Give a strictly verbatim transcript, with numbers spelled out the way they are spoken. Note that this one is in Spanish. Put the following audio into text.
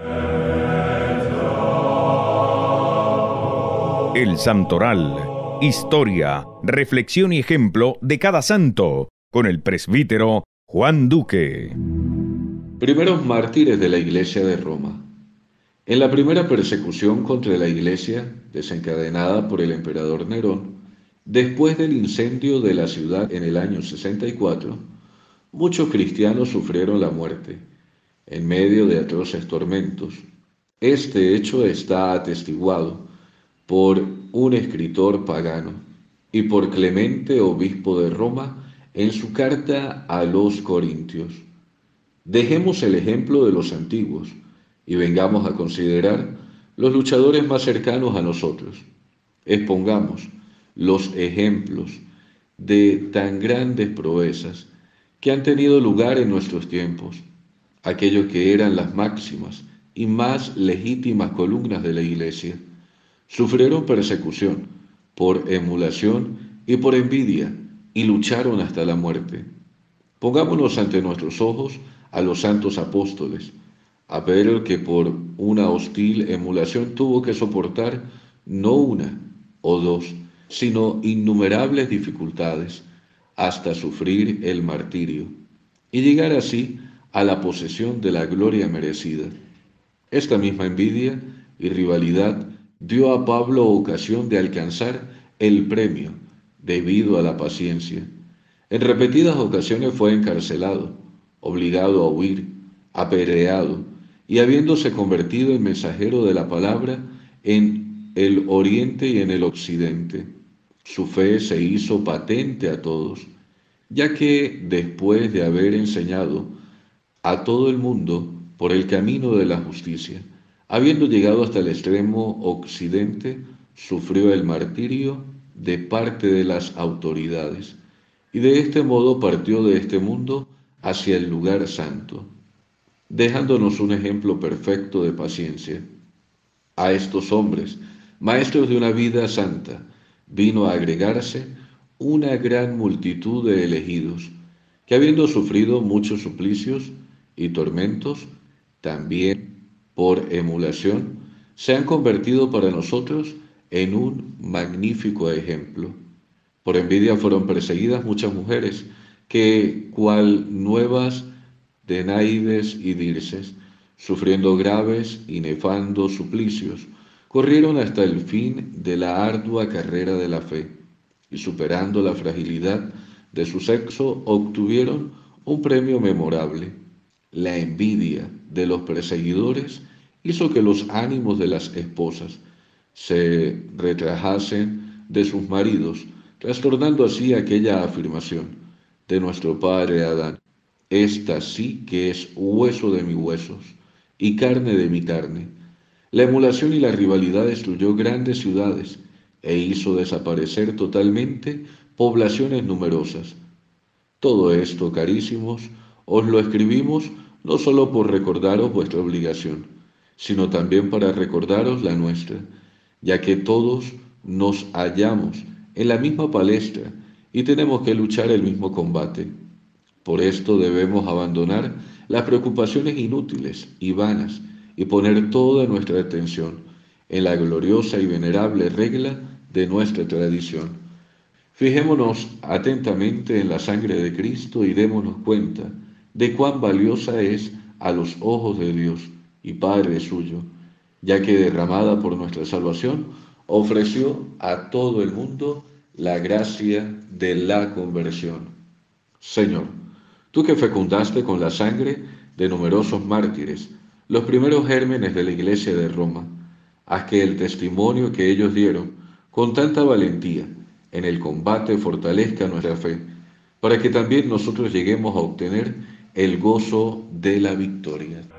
El Santoral, historia, reflexión y ejemplo de cada santo, con el presbítero Juan Duque. Primeros mártires de la Iglesia de Roma. En la primera persecución contra la Iglesia, desencadenada por el emperador Nerón, después del incendio de la ciudad en el año sesenta y cuatro, muchos cristianos sufrieron la muerte, en medio de atroces tormentos. Este hecho está atestiguado por un escritor pagano y por Clemente, obispo de Roma, en su carta a los Corintios. Dejemos el ejemplo de los antiguos y vengamos a considerar los luchadores más cercanos a nosotros. Expongamos los ejemplos de tan grandes proezas que han tenido lugar en nuestros tiempos, aquellos que eran las máximas y más legítimas columnas de la Iglesia. Sufrieron persecución por emulación y por envidia y lucharon hasta la muerte. Pongámonos ante nuestros ojos a los santos apóstoles, a Pedro, que por una hostil emulación tuvo que soportar no una o dos, sino innumerables dificultades, hasta sufrir el martirio, y llegar así a la posesión de la gloria merecida. Esta misma envidia y rivalidad dio a Pablo ocasión de alcanzar el premio debido a la paciencia. En repetidas ocasiones fue encarcelado, obligado a huir, apedreado, y habiéndose convertido en mensajero de la palabra en el oriente y en el occidente. Su fe se hizo patente a todos, ya que después de haber enseñado a todo el mundo por el camino de la justicia, habiendo llegado hasta el extremo occidente, sufrió el martirio de parte de las autoridades, y de este modo partió de este mundo hacia el lugar santo, dejándonos un ejemplo perfecto de paciencia. A estos hombres, maestros de una vida santa, vino a agregarse una gran multitud de elegidos, que habiendo sufrido muchos suplicios y tormentos, también por emulación, se han convertido para nosotros en un magnífico ejemplo. Por envidia fueron perseguidas muchas mujeres, que, cual nuevas Denaides y Dirces, sufriendo graves y nefandos suplicios, corrieron hasta el fin de la ardua carrera de la fe, y superando la fragilidad de su sexo, obtuvieron un premio memorable. La envidia de los perseguidores hizo que los ánimos de las esposas se retrajasen de sus maridos, trastornando así aquella afirmación de nuestro padre Adán: esta sí que es hueso de mis huesos y carne de mi carne. La emulación y la rivalidad destruyó grandes ciudades e hizo desaparecer totalmente poblaciones numerosas. Todo esto, carísimos, os lo escribimos no solo por recordaros vuestra obligación, sino también para recordaros la nuestra, ya que todos nos hallamos en la misma palestra y tenemos que luchar el mismo combate. Por esto debemos abandonar las preocupaciones inútiles y vanas y poner toda nuestra atención en la gloriosa y venerable regla de nuestra tradición. Fijémonos atentamente en la sangre de Cristo y démonos cuenta de cuán valiosa es a los ojos de Dios y Padre suyo, ya que derramada por nuestra salvación, ofreció a todo el mundo la gracia de la conversión. Señor, tú que fecundaste con la sangre de numerosos mártires los primeros gérmenes de la Iglesia de Roma, haz que el testimonio que ellos dieron con tanta valentía en el combate fortalezca nuestra fe, para que también nosotros lleguemos a obtener el gozo de la victoria.